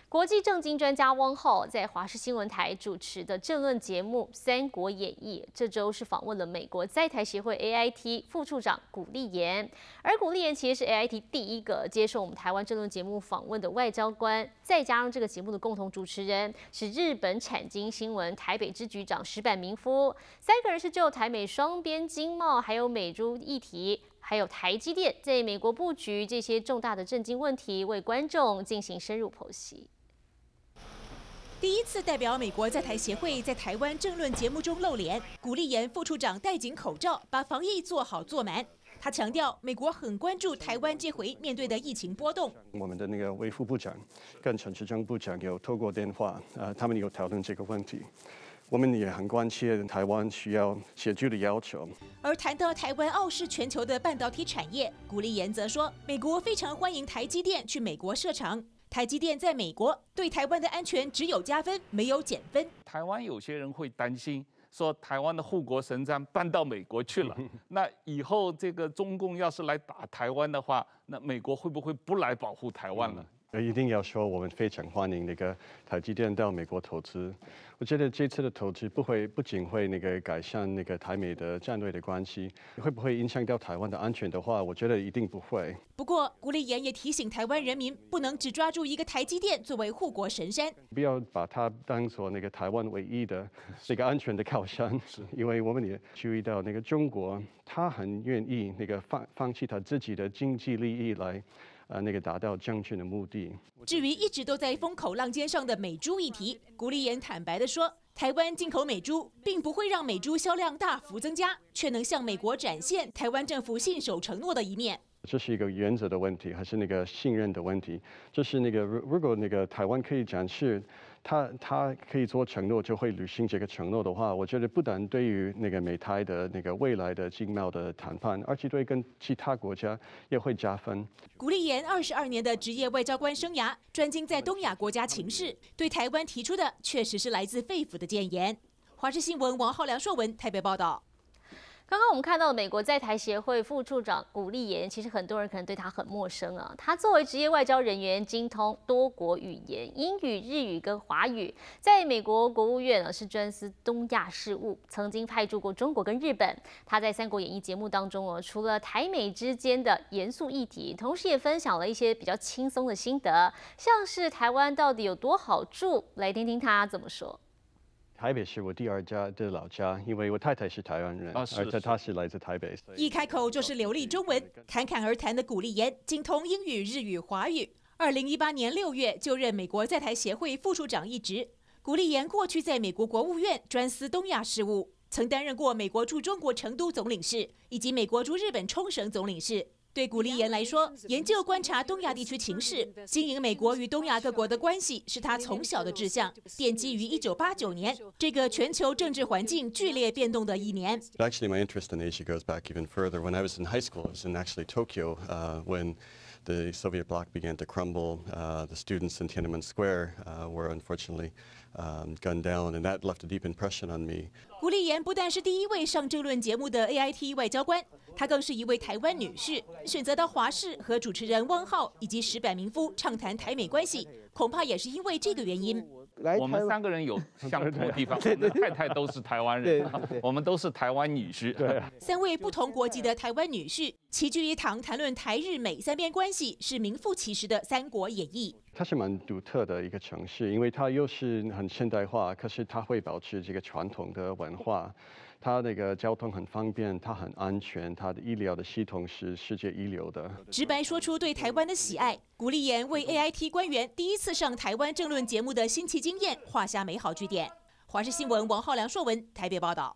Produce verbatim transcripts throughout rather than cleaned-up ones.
国际政经专家汪浩在华视新闻台主持的政论节目《三国演义》，这周是访问了美国在台协会 A I T 副处长古立言。而古立言其实是 A I T 第一个接受我们台湾政论节目访问的外交官，再加上这个节目的共同主持人是日本产经新闻台北支局长石坂明夫，三个人是就台美双边经贸还有美猪议题。 还有台积电在美国布局这些重大的政经问题，为观众进行深入剖析。 第一次代表美国在台协会在台湾政论节目中露脸，古立言副处长戴紧口罩，把防疫做好做满。他强调，美国很关注台湾这回面对的疫情波动。 我们的那个卫副部长跟陈时中部长有透过电话，呃，他们有讨论这个问题。 我们也很关切台湾需要协助的要求。 而谈到台湾傲视全球的半导体产业，古立言则说，美国非常欢迎台积电去美国设厂。台积电在美国对台湾的安全只有加分，没有减分。 台湾有些人会担心，说台湾的护国神山搬到美国去了，那以后这个中共要是来打台湾的话，那美国会不会不来保护台湾了？ 一定要说，我们非常欢迎那个台积电到美国投资。我觉得这次的投资不会不仅会那个改善那个台美的战略的关系，会不会影响到台湾的安全的话，我觉得一定不会。 不过，古立言也提醒台湾人民，不能只抓住一个台积电作为护国神山， 不要把它当作那个台湾唯一的那个安全的靠山，因为我们也注意到那个中国，他很愿意那个放放弃他自己的经济利益来。 呃，那个达到政治的目的。 至于一直都在风口浪尖上的美猪议题，古立言坦白地说，台湾进口美猪并不会让美猪销量大幅增加，却能向美国展现台湾政府信守承诺的一面。 这是一个原则的问题，还是那个信任的问题？就是那个，如果那个台湾可以展示，他他可以做承诺，就会履行这个承诺的话，我觉得不但对于那个美台的那个未来的经贸的谈判，而且对跟其他国家也会加分。 古立言二十二年的职业外交官生涯，专精在东亚国家情势，对台湾提出的确实是来自肺腑的谏言。华视新闻王浩良硕文台北报道。 刚刚我们看到美国在台协会副处长古立言，其实很多人可能对他很陌生啊。他作为职业外交人员，精通多国语言，英语、日语跟华语，在美国国务院呢是专司东亚事务，曾经派驻过中国跟日本。他在《三国演义》节目当中哦，除了台美之间的严肃议题，同时也分享了一些比较轻松的心得，像是台湾到底有多好住，来听听他怎么说。 台北是我第二家的老家，因为我太太是台湾人， 啊、是而且她是来自台北。 一开口就是流利中文，侃侃而谈的古立言精通英语、日语、华语。二零一八年六月就任美国在台协会副处长一职。古立言过去在美国国务院专司东亚事务，曾担任过美国驻中国成都总领事以及美国驻日本冲绳总领事。 对古立言来说，研究观察东亚地区情势，经营美国与东亚各国的关系，是他从小的志向。奠基于一九八九年这个全球政治环境剧烈变动的一年。 Actually, my interest in Asia goes back even further. When I was in high school, I was in actually Tokyo uh, when the Soviet bloc began to crumble. Uh, the students in Tiananmen Square uh, were unfortunately um, gunned down, and that left a deep impression on me. 古立言不但是第一位上政论节目的 A I T 外交官，她更是一位台湾女士。选择到华视和主持人汪浩以及石坂明夫畅谈台美关系，恐怕也是因为这个原因。 我们三个人有相同的地方，我们太太都是台湾人，我们都是台湾女婿。对， 三位不同国籍的台湾女婿齐聚一堂，谈论台日美三边关系，是名副其实的《三国演义》。 它是蛮独特的一个城市，因为它又是很现代化，可是它会保持这个传统的文化。 它那个交通很方便，它很安全，它的医疗的系统是世界一流的。 直白说出对台湾的喜爱，古立言为 A I T 官员第一次上台湾政论节目的新奇经验画下美好句点。华视新闻王浩良硕文台北报道。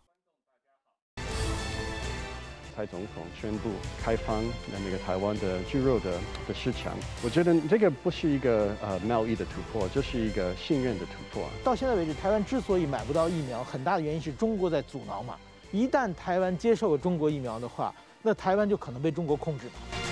蔡总统宣布开放那个台湾的猪肉的的市场，我觉得这个不是一个呃贸易的突破，这是一个信任的突破。 到现在为止，台湾之所以买不到疫苗，很大的原因是中国在阻挠嘛。一旦台湾接受了中国疫苗的话，那台湾就可能被中国控制了。